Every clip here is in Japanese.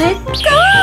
末っか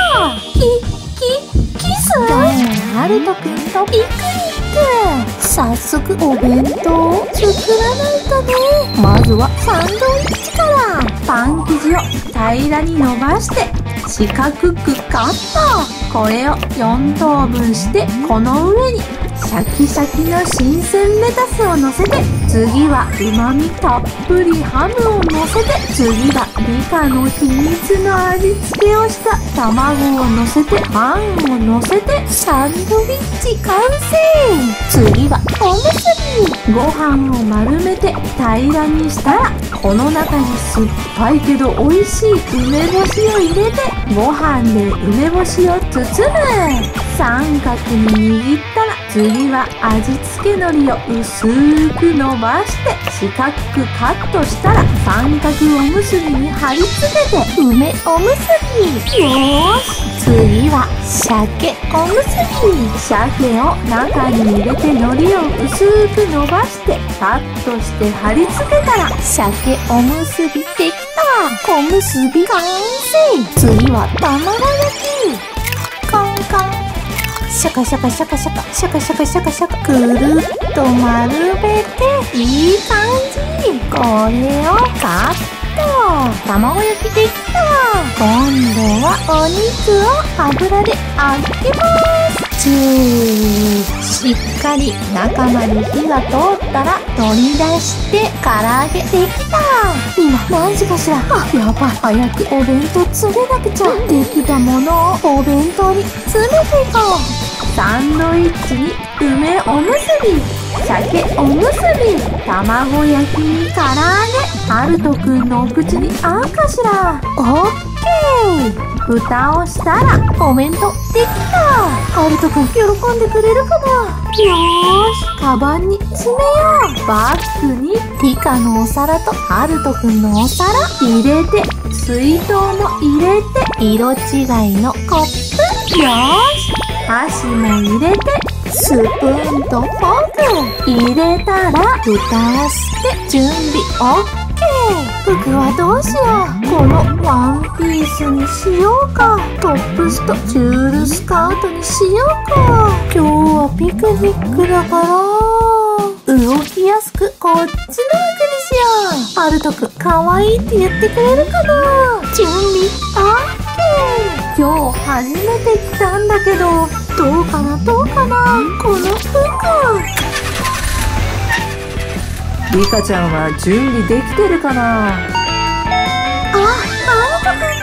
キス？ハルトくんとピクニック。早速お弁当を作らないとね。まずはサンドイッチから。パン生地を平らに伸ばして四角くカット。これを4等分してこの上にシャキシャキの新鮮レタスを乗せて、次は旨味たっぷりハムを乗せて、次はリカの秘密の味付けをした卵を乗せて、パンを乗せて、サンドイッチ完成。次はおむすび。ご飯を丸めて平らにしたら、この中に酸っぱいけど美味しい梅干しを入れて、ご飯で梅干しを包む。三角に握ったら、次は味付け海苔を薄く伸ばして四角くカットしたら、三角おむすびに貼り付けて梅おむすび。よーし、次は鮭おむすび。鮭を中に入れて海苔を薄く伸ばしてカットして貼り付けたら、鮭おむすびできた。おむすび完成。次は卵焼き。コンコン、シャカシャカシャカシャカシャカシャカシャカシャカ、くるっと丸めていい感じ。これをカット。卵焼きできた。今度はお肉を油で揚げます。しっかり中まで火が通ったら取り出して唐揚げできた。今何時かしら。やばい、早くお弁当詰めなくちゃ。できたものをお弁当に詰めていこう。サンドイッチに梅おむすび、鮭おむすび、卵焼きに唐揚げ。ハルトくんのお口に合うかしら。オッケー。蓋をしたらお弁当できた。ハルトくん喜んでくれるかな。よーし、カバンに詰めよう。バッグにリカのお皿とハルトくんのお皿入れて、水筒も入れて、色違いのコップ。よーし、箸も入れて、スプーンとフォーク入れたら蓋をして準備 OK。 服はどうしよう。このワンピースにしようか、トップスとチュールスカートにしようか。今日はピクニックだから動きやすくこっちの服にしよう。ハルトくんかわいいって言ってくれるかな。準備 OK。 今日初めて来たんだけど、どうかなこの服。リカちゃんは準備できてるかな。ハルトくんだ。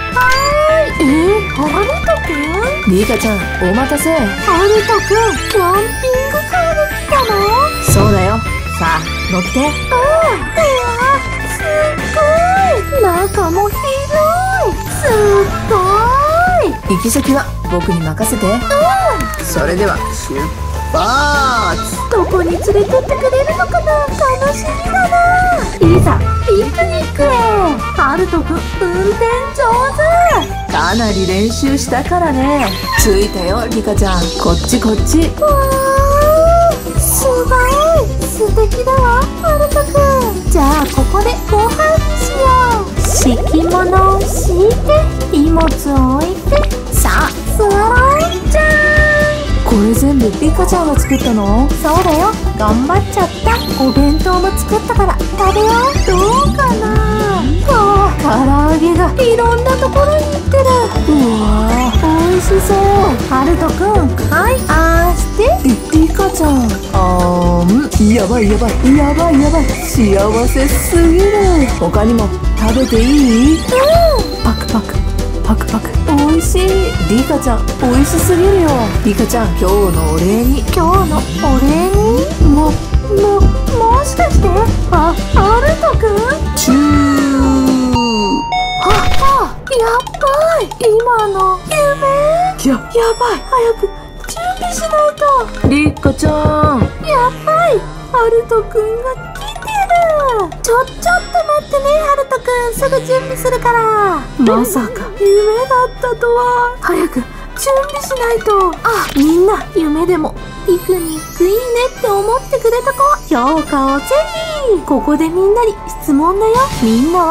ハルトくん。リカちゃんお待たせ。ハルトくん、キャンピングカーで来たの？そうだよ。さあ乗って。うわ、すっごい。中も広い。すっごい。行き先は僕に任せて。それでは出発。どこに連れてってくれるのかな。楽しみだな。いざピクニックへ。ハルトくん運転上手。かなり練習したからね。着いたよリカちゃん。こっちこっち。わー、すごい素敵だわハルトくん。じゃあここでご飯にしよう。敷物を敷いて荷物を置いて、さあ座ろう。じゃーん。これ全部リカちゃんが作ったの？そうだよ、頑張っちゃった。お弁当も作ったから食べよう。どうかな。唐揚げがいろんなところに行ってる。うわー、美味しそう。ハルトくん、はい、あーして。リカちゃん、やばいやばいやばいやばい、幸せすぎる。他にも食べていい？パクパクパクパク。美味しい。リカちゃん美味しすぎるよ。リカちゃん、今日のお礼に。今日のお礼に？もしかしてハルトくん？チュー。やばい、今の夢。やばい、早く準備しないと。リカちゃん、やばい、ハルトくんが来てる。ちょっと待ってねハルトくん、すぐ準備するから。まさか夢だったとは。早く準備しないと。みんな夢でもピクニックいいねって思ってくれた子、評価をぜひ。ここでみんなに質問だよ。みんなは好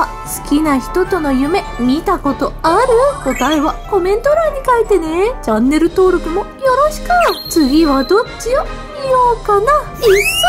きな人との夢見たことある？答えはコメント欄に書いてね。チャンネル登録もよろしく。次はどっちを見ようかな。